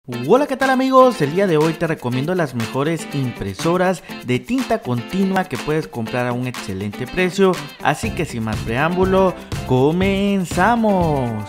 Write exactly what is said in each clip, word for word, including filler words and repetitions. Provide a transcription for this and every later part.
Hola, ¿qué tal amigos? El día de hoy te recomiendo las mejores impresoras de tinta continua que puedes comprar a un excelente precio, así que sin más preámbulo, ¡comenzamos!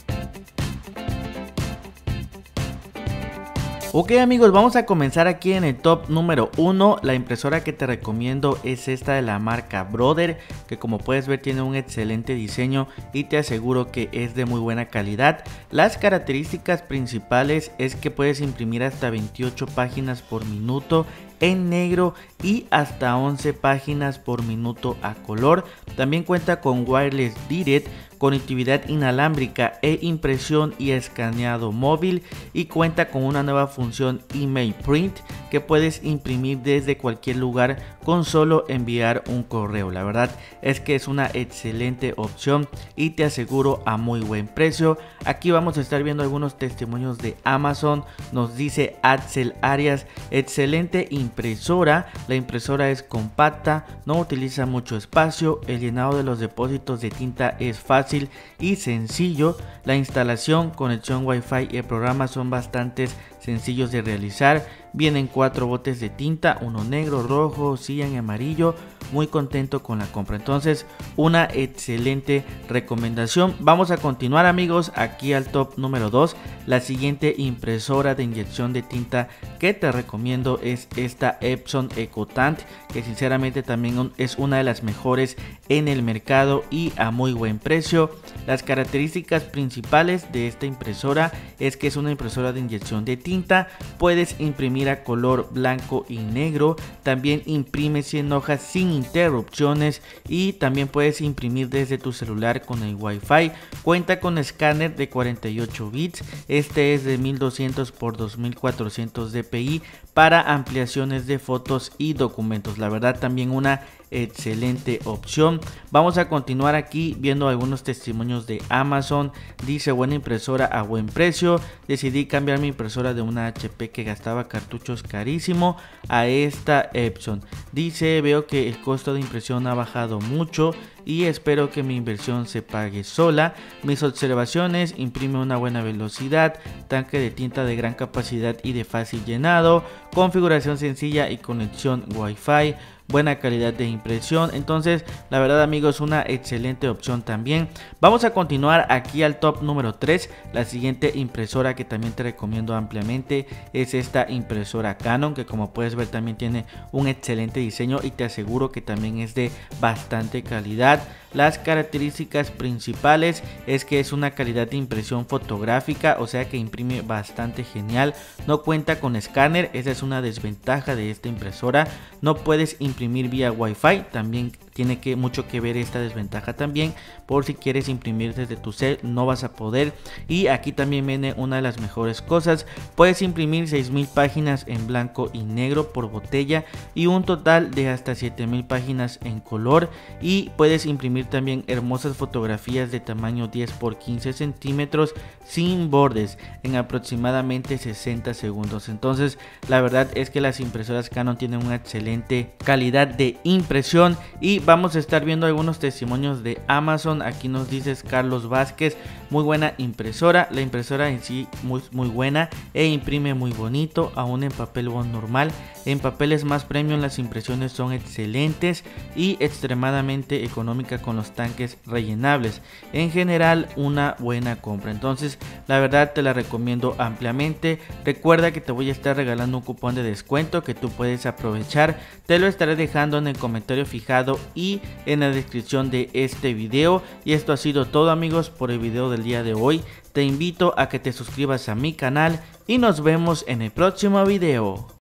Ok amigos, vamos a comenzar aquí en el top número uno. La impresora que te recomiendo es esta de la marca Brother, que como puedes ver tiene un excelente diseño y te aseguro que es de muy buena calidad. Las características principales es que puedes imprimir hasta veintiocho páginas por minuto en negro y hasta once páginas por minuto a color. También cuenta con wireless direct, conectividad inalámbrica e impresión y escaneado móvil, y cuenta con una nueva función email print que puedes imprimir desde cualquier lugar con solo enviar un correo. La verdad es que es una excelente opción y te aseguro a muy buen precio. Aquí vamos a estar viendo algunos testimonios de Amazon. Nos dice Axel Arias: excelente impresora, la impresora es compacta, no utiliza mucho espacio, el llenado de los depósitos de tinta es fácil y sencillo, la instalación, conexión Wi-Fi y el programa son bastante sencillos de realizar. Vienen cuatro botes de tinta, uno negro, rojo, cian y amarillo. Muy contento con la compra, entonces una excelente recomendación. Vamos a continuar amigos, aquí al top número dos. La siguiente impresora de inyección de tinta que te recomiendo es esta Epson EcoTant, que sinceramente también es una de las mejores en el mercado y a muy buen precio. Las características principales de esta impresora es que es una impresora de inyección de tinta. Puedes imprimir a color blanco y negro, también imprime cien hojas sin interrupciones y también puedes imprimir desde tu celular con el Wi-Fi. Cuenta con escáner de cuarenta y ocho bits, este es de mil doscientos por dos mil cuatrocientos dpi para ampliaciones de fotos y documentos. La verdad también una excelente opción. Vamos a continuar aquí viendo algunos testimonios de Amazon. Dice: buena impresora a buen precio, decidí cambiar mi impresora de una H P que gastaba cartuchos carísimo a esta Epson. Dice: veo que el costo de impresión ha bajado mucho y espero que mi inversión se pague sola. Mis observaciones: imprime una buena velocidad, tanque de tinta de gran capacidad y de fácil llenado, configuración sencilla y conexión Wi-Fi, buena calidad de impresión. Entonces la verdad amigos, una excelente opción también. Vamos a continuar aquí al top número tres. La siguiente impresora que también te recomiendo ampliamente es esta impresora Canon, que como puedes ver también tiene un excelente diseño y te aseguro que también es de bastante calidad. Las características principales es que es una calidad de impresión fotográfica, o sea que imprime bastante genial. No cuenta con escáner, esa es una desventaja de esta impresora. No puedes imprimir vía Wi-Fi, también tiene que mucho que ver esta desventaja también. Por si quieres imprimir desde tu cel no vas a poder. Y aquí también viene una de las mejores cosas: puedes imprimir seis mil páginas en blanco y negro por botella y un total de hasta siete mil páginas en color, y puedes imprimir también hermosas fotografías de tamaño diez por quince centímetros sin bordes en aproximadamente sesenta segundos. Entonces la verdad es que las impresoras Canon tienen una excelente calidad de impresión. Y vamos a estar viendo algunos testimonios de Amazon. Aquí nos dice Carlos Vázquez: muy buena impresora, la impresora en sí muy, muy buena e imprime muy bonito, aún en papel bond normal. En papeles más premium las impresiones son excelentes y extremadamente económica con los tanques rellenables. En general una buena compra, entonces la verdad te la recomiendo ampliamente. Recuerda que te voy a estar regalando un cupón de descuento que tú puedes aprovechar, te lo estaré dejando en el comentario fijado y en la descripción de este video. Y esto ha sido todo amigos por el video del día de hoy. Te invito a que te suscribas a mi canal y nos vemos en el próximo video.